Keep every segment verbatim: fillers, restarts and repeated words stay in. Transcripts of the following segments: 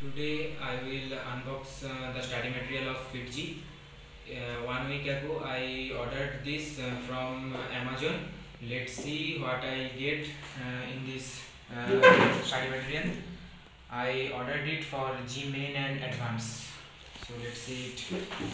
Today I will unbox uh, the study material of fitzee. Uh, one week ago I ordered this uh, from Amazon. Let's see what I get uh, in this uh, study material. I ordered it for G main and advance. So let's see it.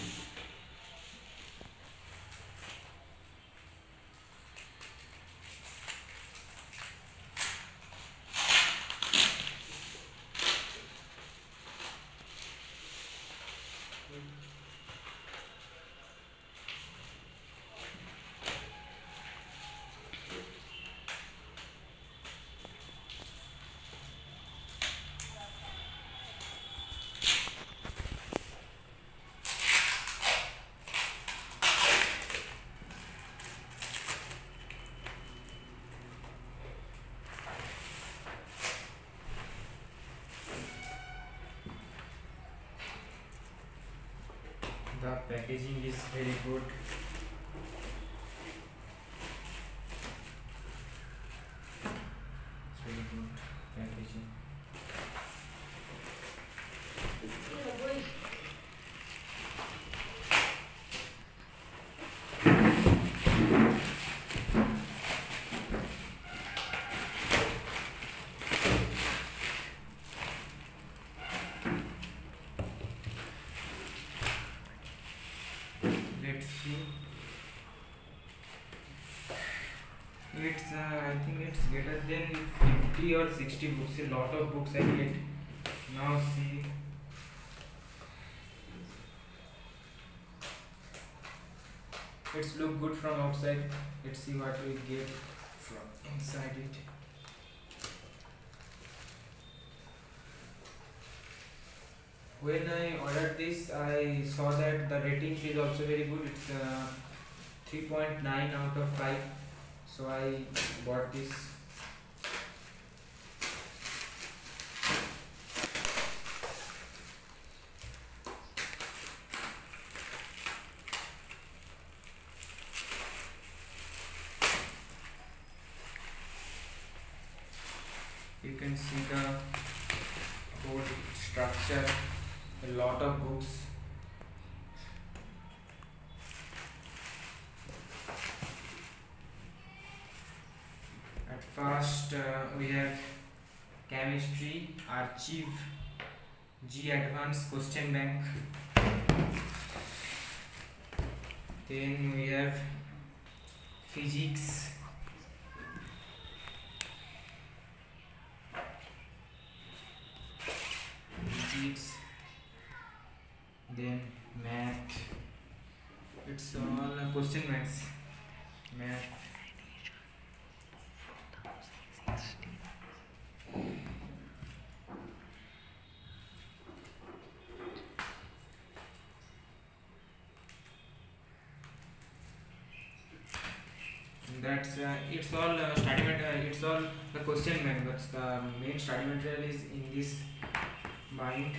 The packaging is very good. It's very good packaging. Let's see. It's uh, I think it's greater than fifty or sixty books. A lot of books I get. Now see. It's look good from outside. Let's see what we get from inside it. When I ordered this, I saw that the rating is also very good. It's uh, three point nine out of five. So I bought this. You can see the whole structure. A lot of books. At first uh, we have chemistry, archive, G advanced question bank. Then we have physics, physics. Then math. It's all uh, question banks. Math. That's uh, it's all uh, study material. It's all the question bank, but the main study material is in this bind.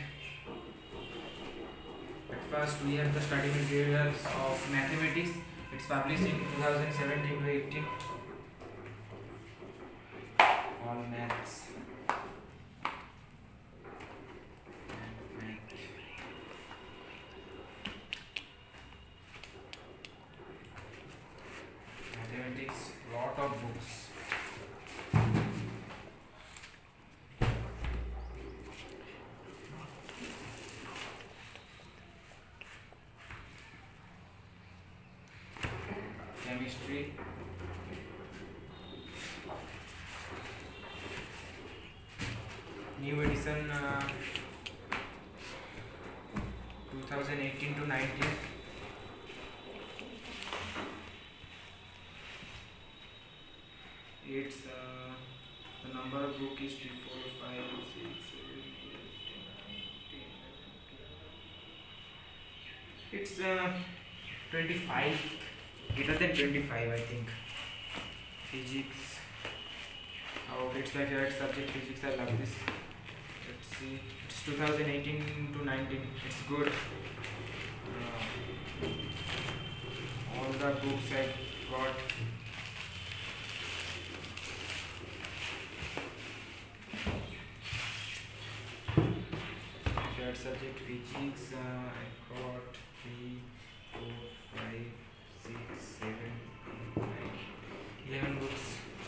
At first we have the study materials of mathematics. It's published in two thousand seventeen to eighteen. All maths. Mathematics, lot of books. Chemistry. New edition uh, twenty eighteen to nineteen. It's uh, the number of book is three, four, five, six, seven, eight, nine, ten. It's uh, twenty-five. Greater than twenty-five, I think. Physics. Oh, it's my favorite subject, physics. I love this. Let's see. It's two thousand eighteen to nineteen. It's good. Uh, all the books I got. third subject physics. uh, I got three, four, five, six, seven, eight, nine, eleven books.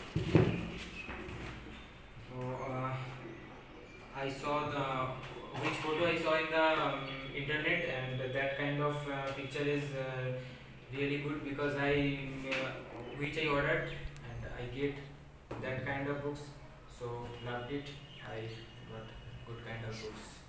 So uh, I saw the which photo I saw in the um, internet, and that kind of uh, picture is uh, really good because I uh, which I ordered and I get that kind of books. So loved it. I got good kind of books.